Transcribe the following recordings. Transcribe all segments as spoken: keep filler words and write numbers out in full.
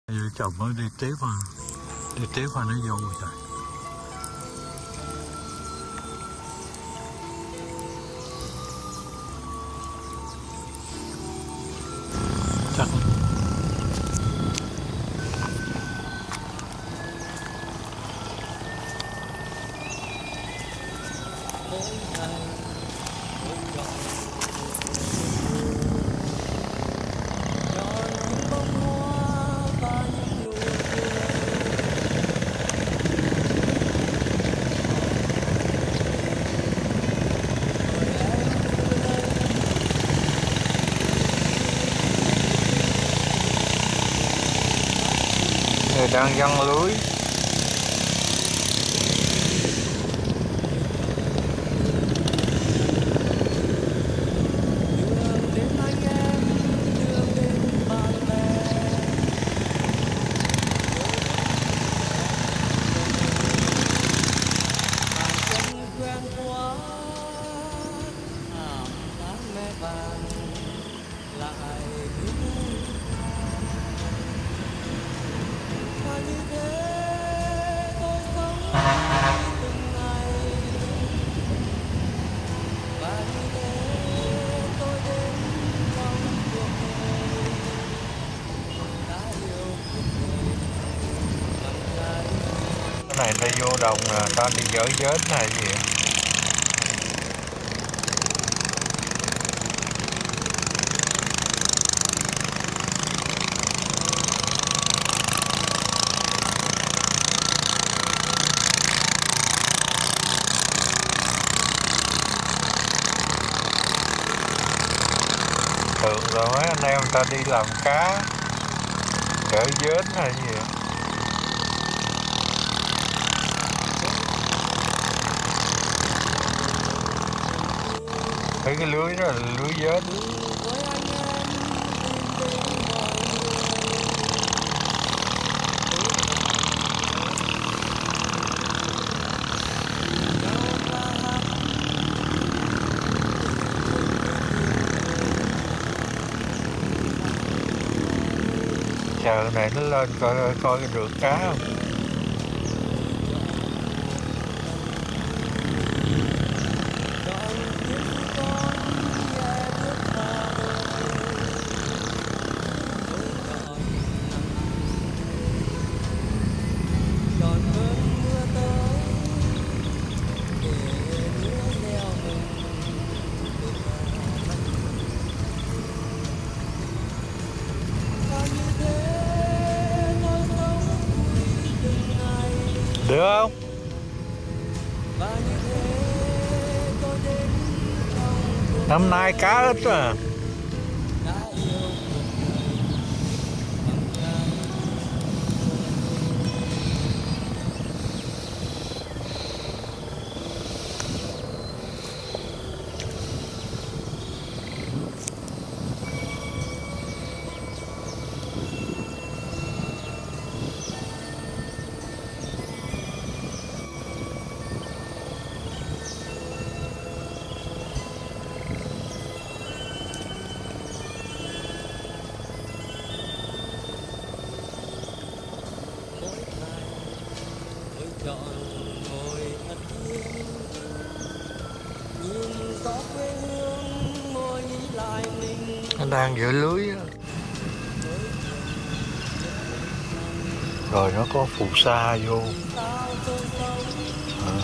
Vợ chồng mới đi tiếp mà đi tiếp mà nó vô rồi trời. Chắc người đang giăng lưới. Này ta vô đồng là ta đi dỡ vết này gì vậy? Thường rồi mấy anh em người ta đi làm cá dỡ vết này gì vậy? Thấy cái lưới đó là lưới vết. Chờ này nó lên coi coi được cá không. Được không? Năm nay cá ít à. Anh đang giữa lưới á. Rồi nó có phù sa vô à.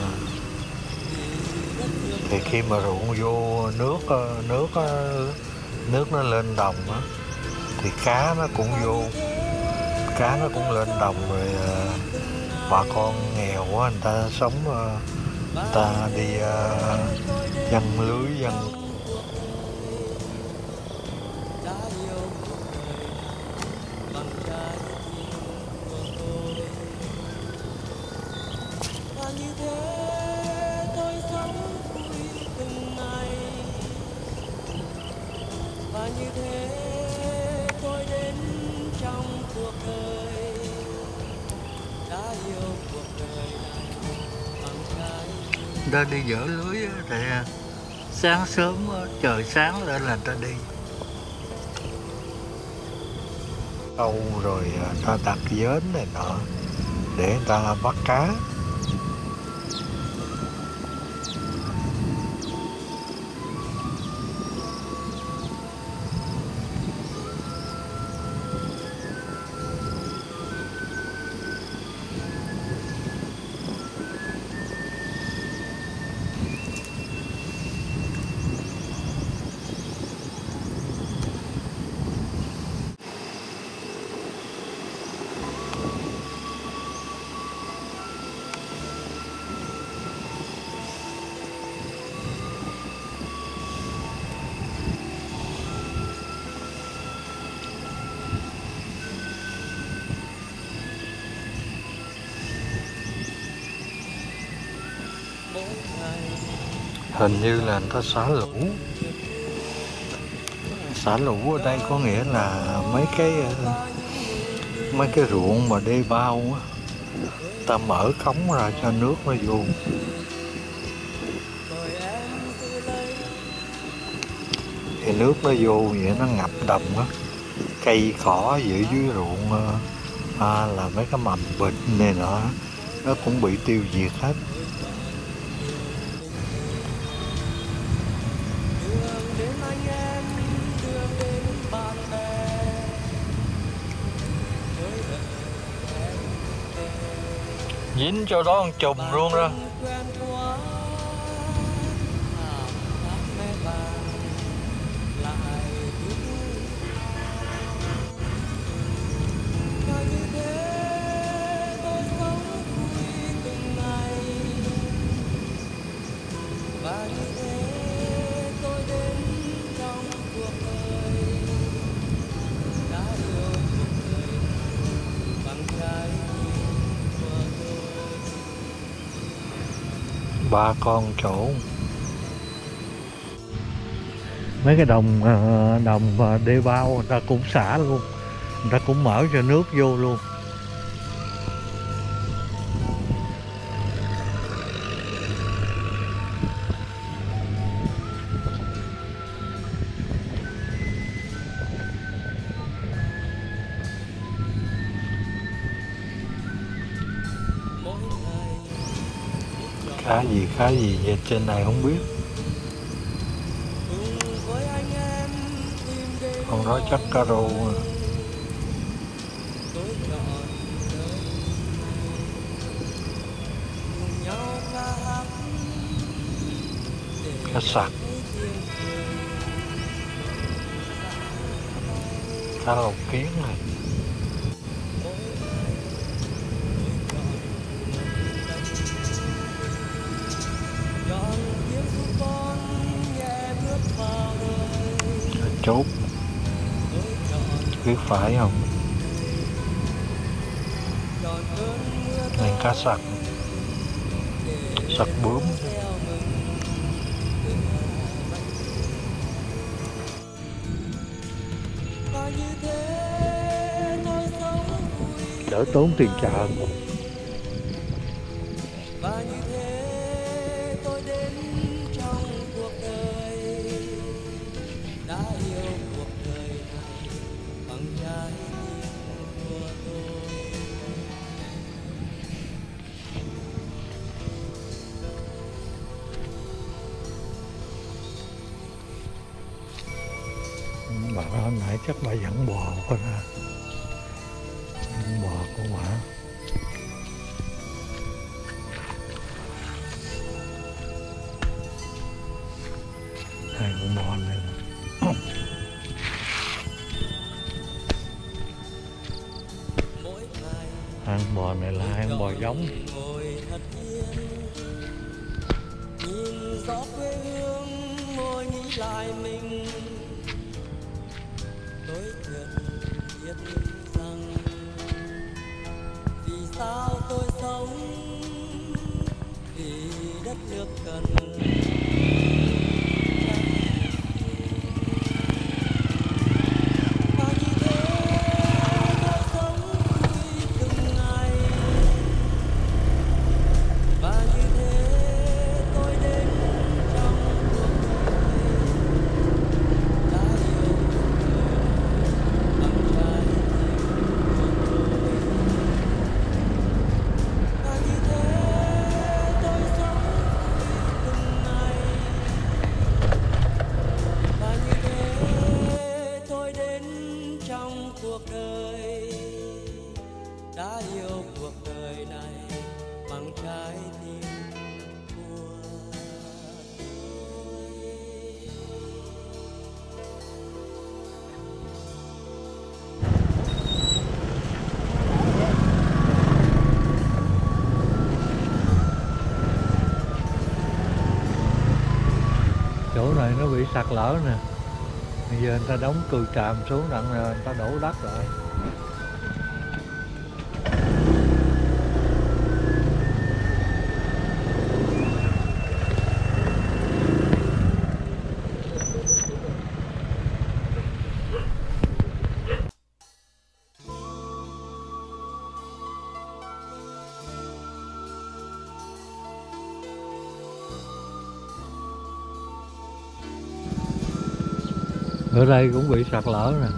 Thì khi mà ruộng vô nước nước nước nó lên đồng á thì cá nó cũng vô, cá nó cũng lên đồng rồi. Bà con nghèo quá người ta sống, người ta đi giăng lưới giăng. Như thế tôi đến trong cuộc đời, đã yêu cuộc đời này bằng trái. Ta đi dỡ lưới thì sáng sớm trời sáng lên là ta đi. câu rồi à, ta đặt vến này nọ để người ta bắt cá. Hình như là người ta xả lũ. Xả lũ ở đây có nghĩa là mấy cái mấy cái ruộng mà đê bao á, ta mở cống ra cho nước nó vô. Thì nước nó vô vậy nó ngập đầm á, cây cỏ giữa dưới ruộng à, là mấy cái mầm bệnh này nọ nó cũng bị tiêu diệt hết. Dính cho đó con chùm luôn đó. Ba con chỗ mấy cái đồng đồng đê bao người ta cũng xả luôn, người ta cũng mở cho nước vô luôn. Cá gì cá gì vậy trên này không biết. Con đó chắc cá rô. Cá sặc, cá lóc kiến này. Chốt biết phải không? Này cá sặc, sặc bướm. Đỡ tốn tiền chợ. Bà hồi nãy chắc bà dẫn bò qua ra, bò của bà. Hai con bò này hai con bò này là hai con bò giống. Nhìn gió quê hương ngồi nghĩ lại mình, tôi chợt biết rằng vì sao tôi sống, vì đất nước cần. đã yêu cuộc đời này bằng trái tim của tôi. Chỗ này nó bị sạt lở nè, bây giờ người ta đóng cừ tràm xuống đặng người ta đổ đất lại. Ở đây cũng bị sạt lở nè.